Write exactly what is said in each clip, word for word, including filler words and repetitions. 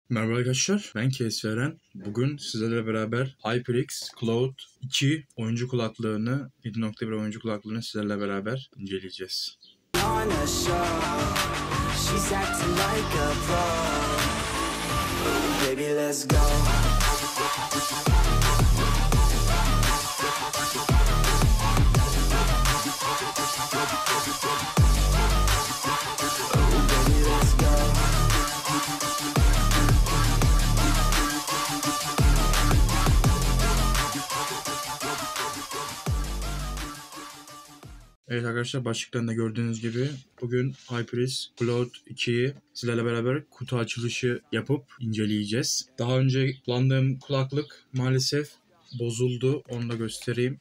Merhaba arkadaşlar, ben Kesveren. Bugün sizlerle beraber HyperX Cloud iki oyuncu kulaklığını, yedi nokta bir oyuncu kulaklığını sizlerle beraber inceleyeceğiz. Evet arkadaşlar, başlıktan da gördüğünüz gibi bugün HyperX Cloud ikiyi sizlerle beraber kutu açılışı yapıp inceleyeceğiz. Daha önce kullandığım kulaklık maalesef bozuldu. Onu da göstereyim.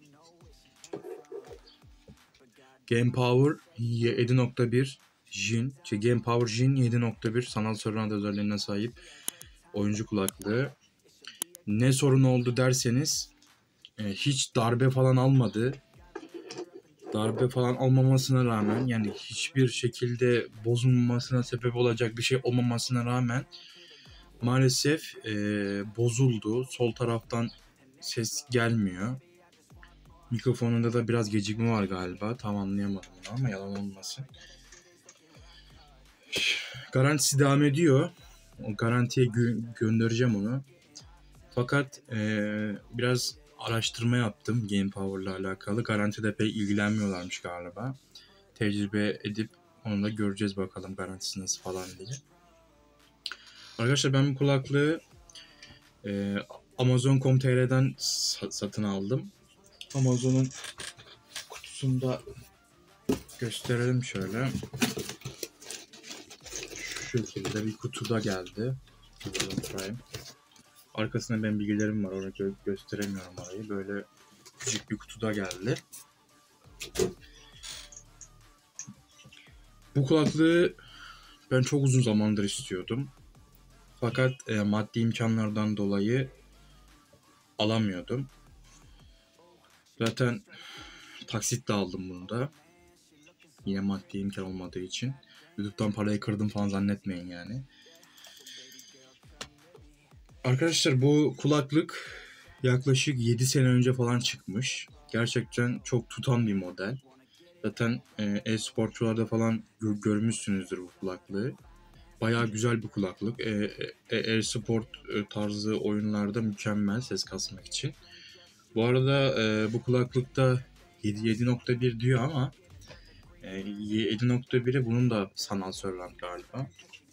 Gamepower yedi nokta bir Jin, şey Gamepower Jin yedi nokta bir sanal surround özelliğine sahip oyuncu kulaklığı. Ne sorun oldu derseniz hiç darbe falan almadı. Darbe falan olmamasına rağmen, yani hiçbir şekilde bozulmamasına sebep olacak bir şey olmamasına rağmen maalesef e, bozuldu. Sol taraftan ses gelmiyor. Mikrofonunda da biraz gecikme var galiba. Tam anlayamadım bunu ama yalan olmasın. Garantisi devam ediyor. O garantiye gö- göndereceğim onu. Fakat e, biraz araştırma yaptım Gamepower'la alakalı. Garantide pek ilgilenmiyorlarmış galiba. Tecrübe edip onu da göreceğiz bakalım garantisi nasıl falan diye. Arkadaşlar, ben bu kulaklığı e, Amazon nokta com nokta t r'den satın aldım. Amazon'un kutusunda gösterelim şöyle. Şu şekilde bir kutuda geldi. Prime. Arkasında benim bilgilerim var. Orada gö- gösteremiyorum orayı. Böyle küçük bir kutuda geldi. Bu kulaklığı ben çok uzun zamandır istiyordum. Fakat e, maddi imkanlardan dolayı alamıyordum. Zaten taksitle aldım bunu da. Yine maddi imkan olmadığı için. YouTube'dan parayı kırdım falan zannetmeyin yani. Arkadaşlar, bu kulaklık yaklaşık yedi sene önce falan çıkmış. Gerçekten çok tutan bir model. Zaten e-sporcularda falan gö- görmüşsünüzdür bu kulaklığı. Bayağı güzel bir kulaklık. E-sport e- tarzı oyunlarda mükemmel ses kasmak için. Bu arada e, bu kulaklıkta yedi nokta bir diyor ama e, yedi nokta biri bunun da sanal surround galiba.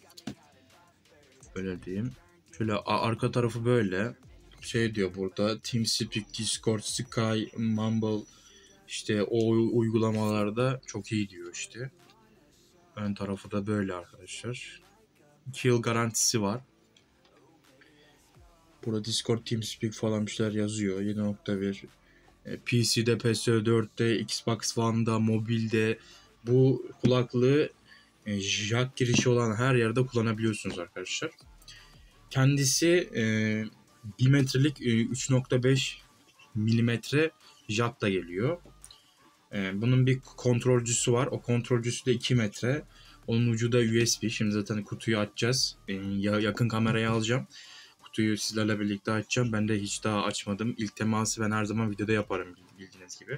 Öyle diyeyim. Şöyle arka tarafı böyle. Şey diyor burada, TeamSpeak, Discord, Sky, Mumble, işte o uygulamalarda çok iyi diyor işte. Ön tarafı da böyle arkadaşlar. iki yıl garantisi var. Burada Discord, TeamSpeak falan bir şeyler yazıyor. yedi nokta bir. P C'de, P S dörtte, Xbox One'da, mobilde bu kulaklığı jack girişi olan her yerde kullanabiliyorsunuz arkadaşlar. Kendisi e, bir metrelik e, üç nokta beş milimetre jackla geliyor. E, bunun bir kontrolcüsü var. O kontrolcüsü de iki metre. Onun ucu da U S B. Şimdi zaten kutuyu açacağız. E, yakın kameraya alacağım. Kutuyu sizlerle birlikte açacağım. Ben de hiç daha açmadım. İlk teması ben her zaman videoda yaparım bildiğiniz gibi.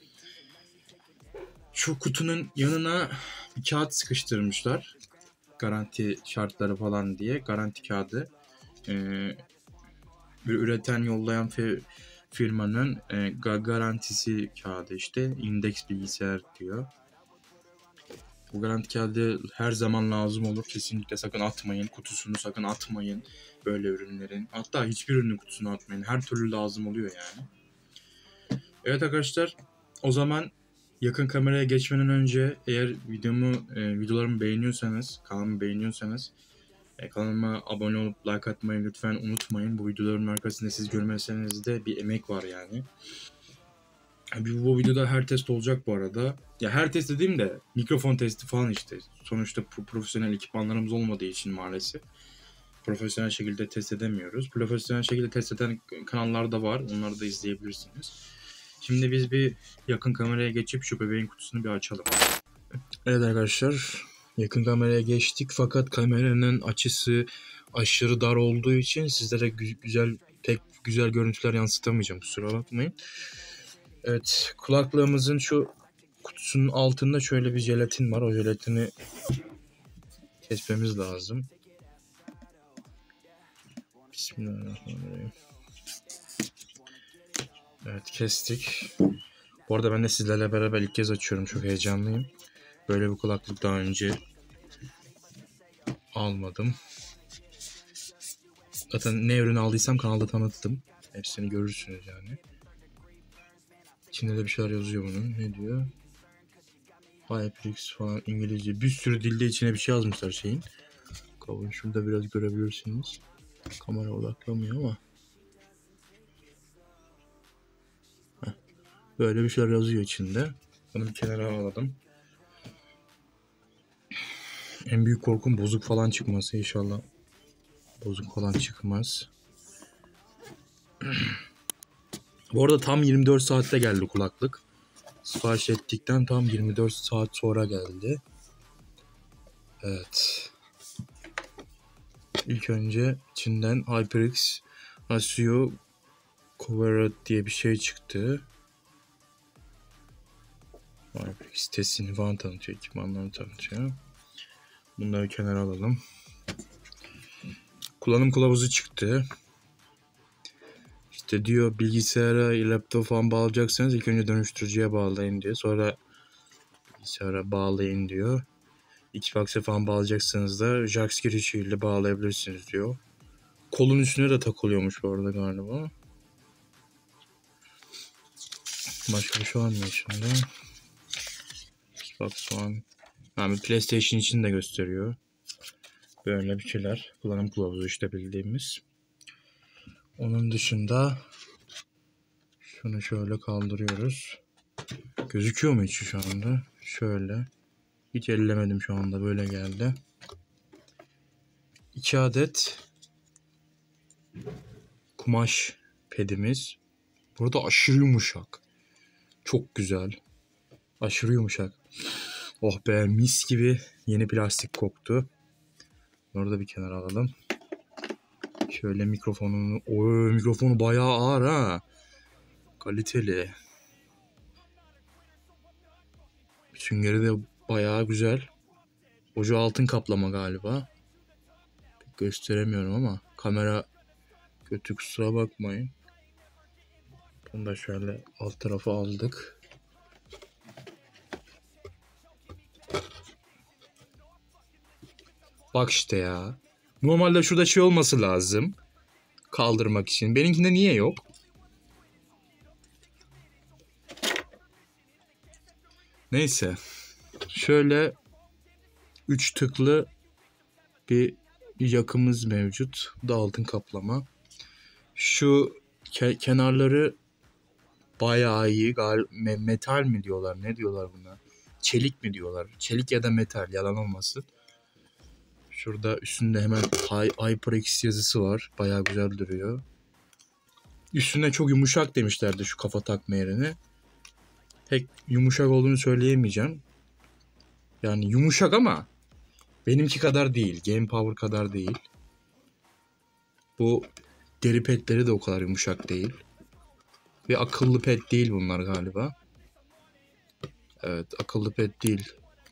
Şu kutunun yanına bir kağıt sıkıştırmışlar. Garanti şartları falan diye. Garanti kağıdı. Ee, bir üreten yollayan fi- firmanın e, garantisi kağıdı işte. Index bilgisayar diyor. Bu garanti kağıdı her zaman lazım olur. Kesinlikle sakın atmayın. Kutusunu sakın atmayın. Böyle ürünlerin. Hatta hiçbir ürünün kutusunu atmayın. Her türlü lazım oluyor yani. Evet arkadaşlar. O zaman yakın kameraya geçmeden önce eğer videomu, e, videolarımı beğeniyorsanız, kanalımı beğeniyorsanız e, kanalıma abone olup like atmayı lütfen unutmayın. Bu videoların arkasında siz görmeseniz de bir emek var yani. Bu videoda her test olacak bu arada. Ya her test dediğim de mikrofon testi falan işte. Sonuçta profesyonel ekipmanlarımız olmadığı için maalesef profesyonel şekilde test edemiyoruz. Profesyonel şekilde test eden kanallar da var. Onları da izleyebilirsiniz. Şimdi biz bir yakın kameraya geçip şu bebeğin kutusunu bir açalım. Evet arkadaşlar. Yakın kameraya geçtik fakat kameranın açısı aşırı dar olduğu için sizlere gü- güzel pek güzel görüntüler yansıtamayacağım, kusura bakmayın. Evet, kulaklığımızın şu kutusunun altında şöyle bir jelatin var. O jelatini kesmemiz lazım. Bismillahirrahmanirrahim. Evet, kestik. Bu arada ben de sizlerle beraber ilk kez açıyorum. Çok heyecanlıyım. Böyle bir kulaklık daha önce almadım. Zaten ne ürün aldıysam kanalda tanıttım. Hepsini görürsünüz yani. İçinde de bir şeyler yazıyor bunun. Ne diyor? HyperX falan, İngilizce. Bir sürü dilde içine bir şey yazmışlar şeyin. Kavun şurada biraz görebilirsiniz. Kamera odaklamıyor ama. Heh. Böyle bir şeyler yazıyor içinde. Bunu bir kenara alalım. En büyük korkum bozuk falan çıkması, inşallah. Bozuk falan çıkmaz. Bu arada tam yirmi dört saatte geldi kulaklık. Sipariş ettikten tam yirmi dört saat sonra geldi. Evet. İlk önce içinden HyperX Asio Coverot diye bir şey çıktı. HyperX sitesini falan tanıtıyor, ekipmanlarını tanıtıyor. Bunları kenara alalım. Kullanım kılavuzu çıktı. İşte diyor bilgisayara, laptop falan bağlayacaksanız ilk önce dönüştürücüye bağlayın diyor. Sonra bilgisayara bağlayın diyor. Xbox'a falan bağlayacaksanız da jack girişiyle bağlayabilirsiniz diyor. Kolun üstüne de takılıyormuş bu arada galiba. Başka bir şey var mı içinde? Xbox One. Yani PlayStation için de gösteriyor. Böyle bir şeyler. Kullanım kılavuzu işte bildiğimiz. Onun dışında şunu şöyle kaldırıyoruz. Gözüküyor mu hiç şu anda? Şöyle. Hiç ellemedim şu anda. Böyle geldi. iki adet kumaş pedimiz. Burada aşırı yumuşak. Çok güzel. Aşırı yumuşak. Oh be, mis gibi yeni plastik koktu. Orada bir kenara alalım. Şöyle mikrofonunu... Oy, mikrofonu bayağı ağır ha. Kaliteli. Süngeri de bayağı güzel. Ucu altın kaplama galiba. Pek gösteremiyorum ama kamera kötü, kusura bakmayın. Bunu da şöyle alt tarafa aldık. Bak işte ya. Normalde şurada şey olması lazım. Kaldırmak için. Benimkinde niye yok? Neyse. Şöyle üç tıklı bir yakımız mevcut. Bu da altın kaplama. Şu ke- kenarları bayağı iyi. Gal- metal mi diyorlar? Ne diyorlar buna? Çelik mi diyorlar? Çelik ya da metal, yalan olmasın. Şurada üstünde hemen HyperX yazısı var. Bayağı güzel duruyor. Üstüne çok yumuşak demişlerdi şu kafa takma yerine. Pek yumuşak olduğunu söyleyemeyeceğim. Yani yumuşak ama benimki kadar değil. Game Power kadar değil. Bu deri petleri de o kadar yumuşak değil. Ve akıllı pet değil bunlar galiba. Evet, akıllı pet değil.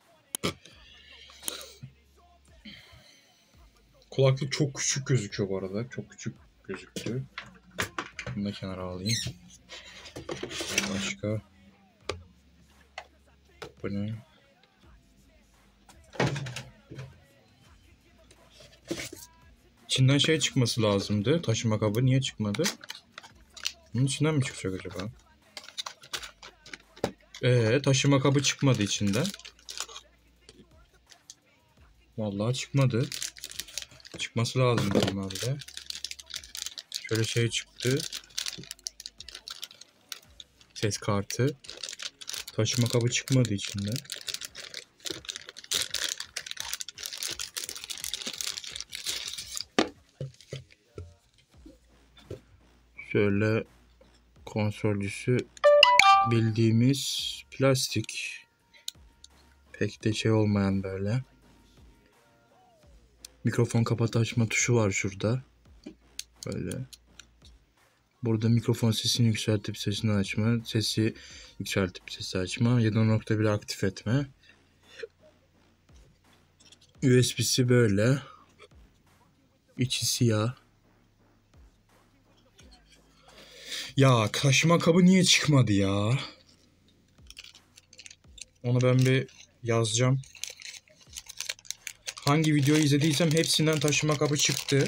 Kulaklık çok küçük gözüküyor bu arada. Çok küçük gözüktü. Bunu da kenara alayım. Başka. Bu ne? İçinden şey çıkması lazımdı. Taşıma kabı niye çıkmadı? Bunun içinden mi çıkacak acaba? Ee, taşıma kabı çıkmadı içinden. Vallahi çıkmadı. Çıkması lazım normalde. Şöyle şey çıktı. Ses kartı. Taşıma kabı çıkmadı içinden. Şöyle konsolcüsü bildiğimiz plastik. Pek de şey olmayan böyle. Mikrofon kapat açma tuşu var şurada. Böyle. Burada mikrofon sesini yükseltip sesini açma, sesi yükseltip sesi açma, yedi nokta bir aktif etme. U S B'si böyle. İçi siyah. Ya taşıma kabı niye çıkmadı ya? Onu ben bir yazacağım. Hangi videoyu izlediysem hepsinden taşıma kabı çıktı.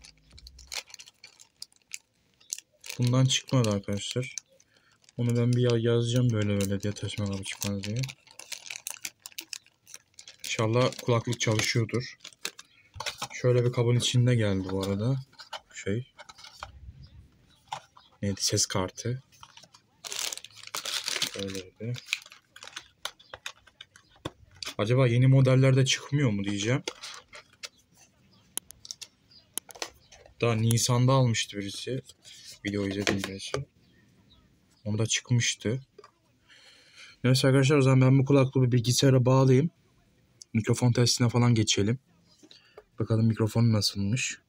Bundan çıkmadı arkadaşlar. Onu ben bir yazacağım böyle böyle diye, taşıma kabı çıkmaz diye. İnşallah kulaklık çalışıyordur. Şöyle bir kabın içinde geldi bu arada. Şey. Neydi? Ses kartı. Öyleydi. Acaba yeni modellerde çıkmıyor mu diyeceğim. Daha Nisan'da almıştı birisi. Video izlediğim birisi. Onda çıkmıştı. Neyse arkadaşlar, o zaman ben bu kulaklığı bir bilgisayara bağlayayım. Mikrofon testine falan geçelim. Bakalım mikrofon nasılmış.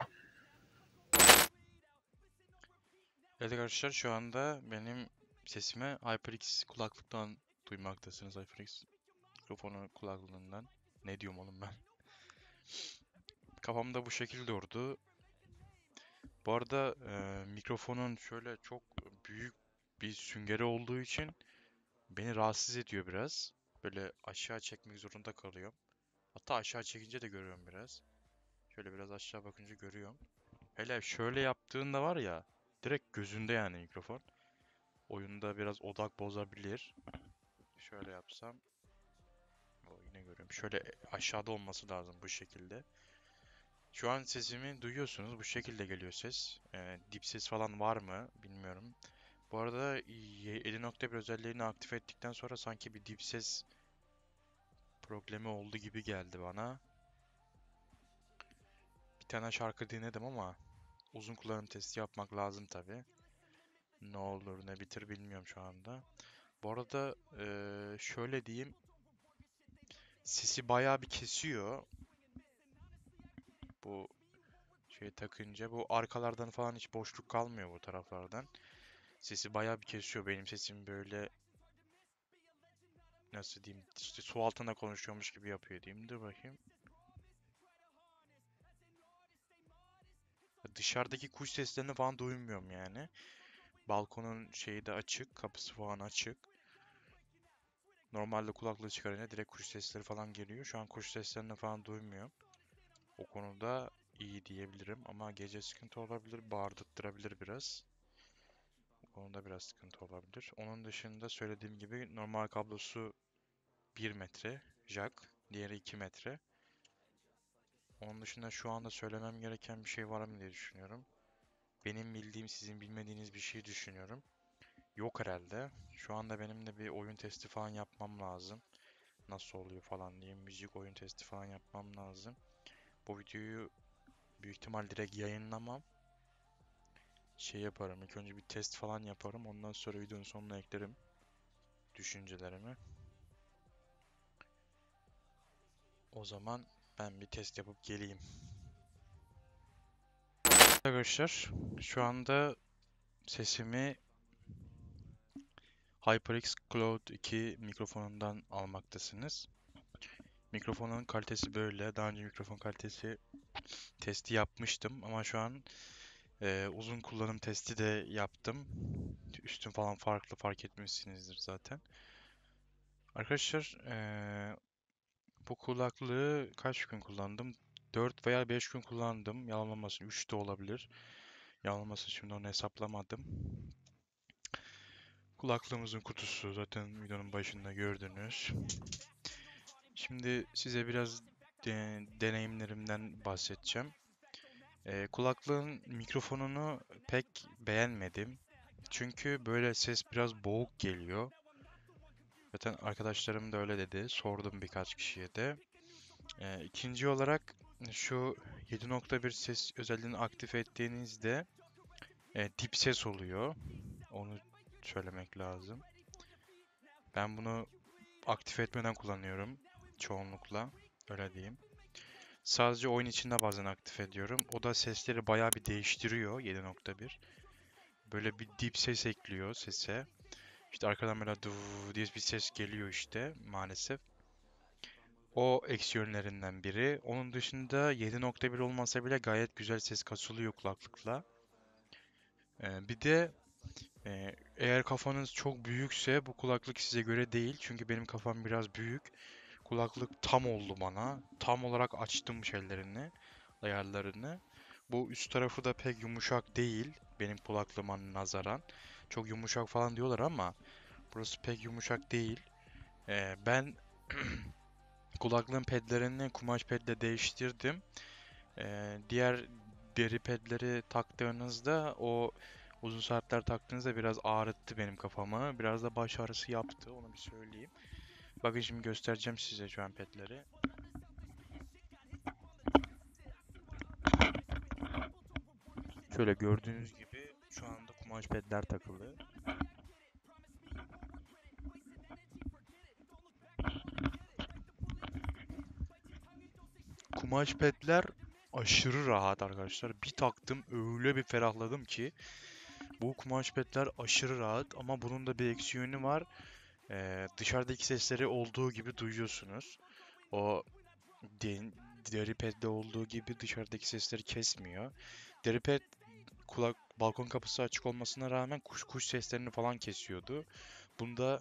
Evet arkadaşlar, şu anda benim sesimi HyperX kulaklıktan duymaktasınız. HyperX mikrofonu kulaklığından. Ne diyorum oğlum ben? Kafamda bu şekilde durdu. Bu arada e, mikrofonun şöyle çok büyük bir süngeri olduğu için beni rahatsız ediyor biraz. Böyle aşağı çekmek zorunda kalıyorum. Hatta aşağı çekince de görüyorum biraz. Şöyle biraz aşağı bakınca görüyorum. Hele şöyle yaptığında var ya, direkt gözünde yani mikrofon. Oyunda biraz odak bozabilir. Şöyle yapsam. O yine görüyorum. Şöyle aşağıda olması lazım bu şekilde. Şu an sesimi duyuyorsunuz. Bu şekilde geliyor ses. Ee, dip ses falan var mı bilmiyorum. Bu arada yedi nokta bir özelliğini aktif ettikten sonra sanki bir dip ses problemi oldu gibi geldi bana. Bir tane şarkı dinledim ama uzun kullanım testi yapmak lazım tabi. Ne olur ne bitir bilmiyorum şu anda. Bu arada ee, şöyle diyeyim. Sesi bayağı bir kesiyor. Bu şey takınca. Bu arkalardan falan hiç boşluk kalmıyor bu taraflardan. Sesi bayağı bir kesiyor. Benim sesim böyle, nasıl diyeyim, işte su altında konuşuyormuş gibi yapıyor diyeyim. Dur bakayım. Dışarıdaki kuş seslerini falan duymuyorum yani. Balkonun şeyi de açık. Kapısı falan açık. Normalde kulaklığı çıkarınca direkt kuş sesleri falan geliyor. Şu an kuş seslerini falan duymuyorum. O konuda iyi diyebilirim. Ama gece sıkıntı olabilir. Bağırttırabilir biraz. O konuda biraz sıkıntı olabilir. Onun dışında söylediğim gibi normal kablosu bir metre jack, diğeri iki metre. Onun dışında şu anda söylemem gereken bir şey var mı diye düşünüyorum. Benim bildiğim, sizin bilmediğiniz bir şey düşünüyorum. Yok herhalde. Şu anda benim de bir oyun testi falan yapmam lazım. Nasıl oluyor falan diye müzik oyun testi falan yapmam lazım. Bu videoyu büyük ihtimal direkt yayınlamam. Şey yaparım, ilk önce bir test falan yaparım. Ondan sonra videonun sonuna eklerim düşüncelerimi. O zaman ben bir test yapıp geleyim. Arkadaşlar, şu anda sesimi HyperX Cloud iki mikrofonundan almaktasınız. Mikrofonun kalitesi böyle. Daha önce mikrofon kalitesi testi yapmıştım ama şu an e, uzun kullanım testi de yaptım. Üstün falan farklı, fark etmişsinizdir zaten. Arkadaşlar, e, bu kulaklığı kaç gün kullandım? dört veya beş gün kullandım. Yalanlamasın, üç de olabilir. Yalanlamasın, şimdi onu hesaplamadım. Kulaklığımızın kutusu zaten videonun başında gördünüz. Şimdi size biraz de- deneyimlerimden bahsedeceğim. Ee, kulaklığın mikrofonunu pek beğenmedim. Çünkü böyle ses biraz boğuk geliyor. Zaten arkadaşlarım da öyle dedi. Sordum birkaç kişiye de. Ee, ikinci olarak şu yedi nokta bir ses özelliğini aktif ettiğinizde e, dip ses oluyor. Onu söylemek lazım. Ben bunu aktif etmeden kullanıyorum çoğunlukla. Öyle diyeyim. Sadece oyun içinde bazen aktif ediyorum. O da sesleri bayağı bir değiştiriyor yedi nokta bir. Böyle bir dip ses ekliyor sese. İşte arkadan böyle duv diye bir ses geliyor işte maalesef. O eksi yönlerinden biri. Onun dışında yedi nokta bir olmasa bile gayet güzel ses kasılıyor kulaklıkla. Ee, bir de e, eğer kafanız çok büyükse bu kulaklık size göre değil. Çünkü benim kafam biraz büyük. Kulaklık tam oldu bana. Tam olarak açtım şeylerini, ayarlarını. Bu üst tarafı da pek yumuşak değil benim kulaklığıma nazaran. Çok yumuşak falan diyorlar ama burası pek yumuşak değil. Ee, ben kulaklığın pedlerini kumaş pedle değiştirdim. Ee, diğer deri pedleri taktığınızda o uzun saatler taktığınızda biraz ağrıttı benim kafamı. Biraz da baş ağrısı yaptı, onu bir söyleyeyim. Bakın şimdi göstereceğim size şu an pedleri. Şöyle gördüğünüz gibi şu anda kumaş pedler takılı. Kumaş pedler aşırı rahat arkadaşlar. Bir taktım öyle bir ferahladım ki. Bu kumaş pedler aşırı rahat ama bunun da bir eksi yönü var. Ee, dışarıdaki sesleri olduğu gibi duyuyorsunuz. O de- deri pedde olduğu gibi dışarıdaki sesleri kesmiyor. Deri ped kulak balkon kapısı açık olmasına rağmen kuş kuş seslerini falan kesiyordu. Bunda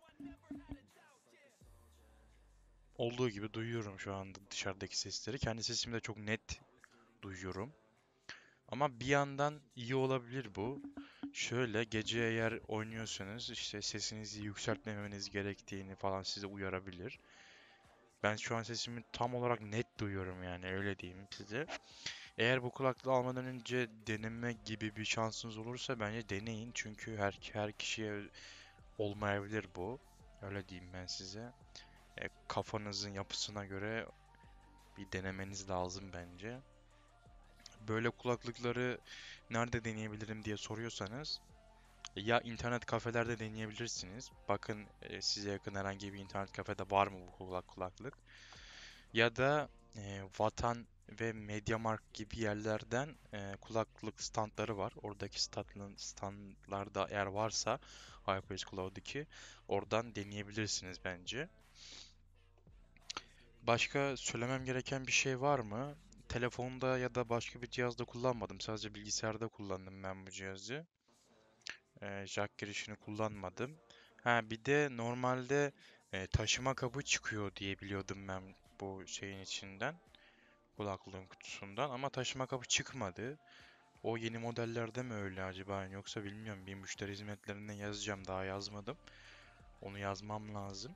olduğu gibi duyuyorum şu anda dışarıdaki sesleri. Kendi sesimi de çok net duyuyorum. Ama bir yandan iyi olabilir bu. Şöyle gece eğer oynuyorsanız işte sesinizi yükseltmemeniz gerektiğini falan size uyarabilir. Ben şu an sesimi tam olarak net duyuyorum yani öyle diyeyim size. Eğer bu kulaklığı almadan önce deneme gibi bir şansınız olursa bence deneyin. Çünkü her her kişiye olmayabilir bu. Öyle diyeyim ben size. E, kafanızın yapısına göre bir denemeniz lazım bence. Böyle kulaklıkları nerede deneyebilirim diye soruyorsanız ya internet kafelerde deneyebilirsiniz. Bakın e, size yakın herhangi bir internet kafede var mı bu kulak kulaklık. Ya da e, Vatan ve MediaMarkt gibi yerlerden e, kulaklık standları var. Oradaki standların standlarda eğer varsa HyperX Cloud iki oradan deneyebilirsiniz bence. Başka söylemem gereken bir şey var mı? Telefonda ya da başka bir cihazda kullanmadım. Sadece bilgisayarda kullandım ben bu cihazı. Ee, jack girişini kullanmadım. Ha bir de normalde e, taşıma kabı çıkıyor diye biliyordum ben bu şeyin içinden. Kulaklığın kutusundan ama taşıma kabı çıkmadı. O yeni modellerde mi öyle acaba yoksa bilmiyorum. Bir müşteri hizmetlerinden yazacağım, daha yazmadım. Onu yazmam lazım.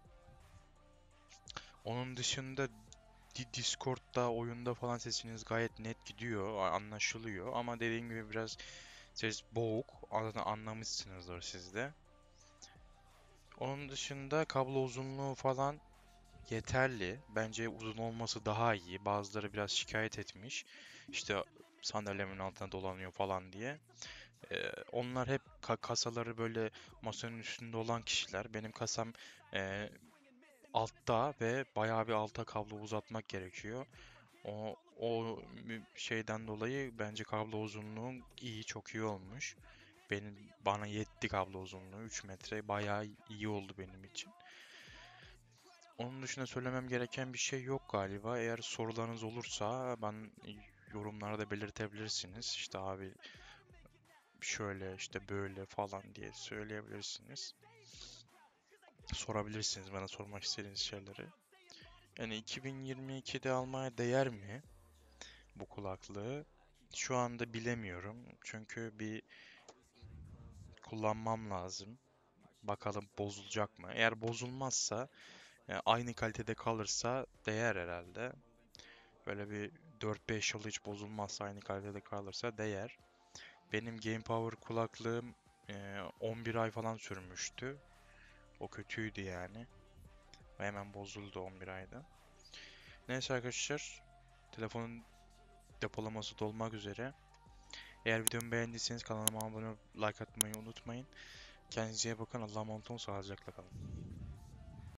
Onun dışında Di- Discord'da, oyunda falan sesiniz gayet net gidiyor, a- anlaşılıyor. Ama dediğim gibi biraz ses boğuk. Zaten anlamışsınızdır siz de. Onun dışında kablo uzunluğu falan yeterli. Bence uzun olması daha iyi. Bazıları biraz şikayet etmiş. İşte sandalyemin altına dolanıyor falan diye. Ee, onlar hep ka- kasaları böyle masanın üstünde olan kişiler. Benim kasam e, altta ve bayağı bir alta kablo uzatmak gerekiyor. O, o şeyden dolayı bence kablo uzunluğu iyi, çok iyi olmuş. Benim bana yetti kablo uzunluğu üç metre bayağı iyi oldu benim için. Onun dışında söylemem gereken bir şey yok galiba. Eğer sorularınız olursa ben yorumlarda belirtebilirsiniz. İşte abi şöyle işte böyle falan diye söyleyebilirsiniz. Sorabilirsiniz bana sormak istediğiniz şeyleri. Yani iki bin yirmi ikide almaya değer mi bu kulaklığı? Şu anda bilemiyorum. Çünkü bir kullanmam lazım. Bakalım bozulacak mı? Eğer bozulmazsa, yani aynı kalitede kalırsa değer herhalde. Böyle bir dört beş yıl hiç bozulmazsa aynı kalitede kalırsa değer. Benim Game Power kulaklığım e, on bir ay falan sürmüştü. O kötüydü yani. Ve hemen bozuldu on bir ayda. Neyse arkadaşlar. Telefonun depolaması dolmak üzere. Eğer videomu beğendiyseniz kanalıma abone olup like atmayı unutmayın. Kendinize iyi bakın. Allah'a emanet olun. Sağlıcakla kalın.